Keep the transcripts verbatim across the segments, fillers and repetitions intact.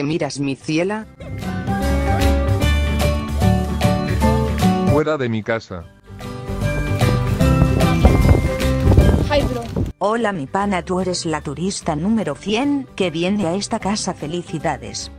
qué miras, mi ciela? Fuera de mi casa. Hi, bro. Hola mi pana, tú eres la turista número cien que viene a esta casa. Felicidades.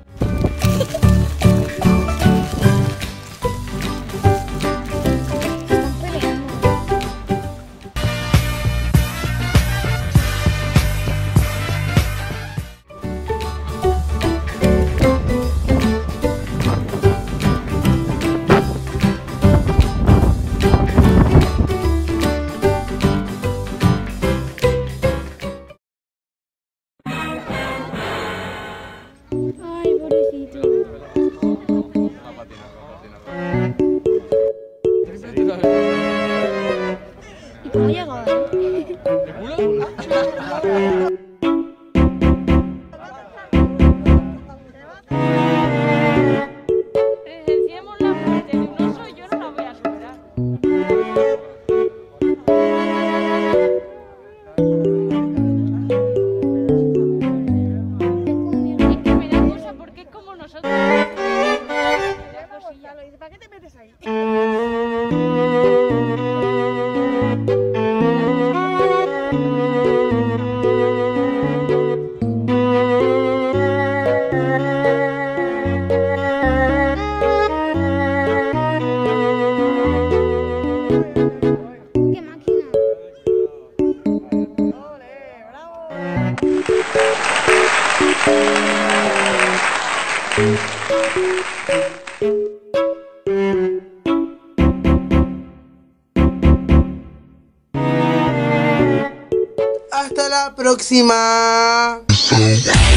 Ay, pobrecito. ¿Y cómo llegaba? Presenciemos la muerte de un oso y yo no la voy a superar. Es que me da cosa porque es como nosotros. Me da cosilla. ¿Para qué te metes ahí? ¡Qué máquina! ¡Ole, bravo! Hasta la próxima.